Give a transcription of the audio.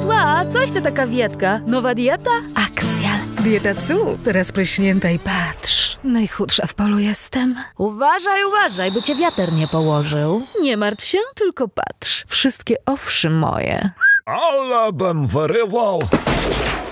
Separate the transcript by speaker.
Speaker 1: Ła, coś to taka wietka. Nowa dieta?
Speaker 2: Aksjal. Dieta cu. Teraz pryśnięta i patrz. Najchudsza w polu jestem.
Speaker 1: Uważaj, by cię wiatr nie położył. Nie martw się, tylko patrz. Wszystkie owszy moje.
Speaker 3: Ale bym wyrywał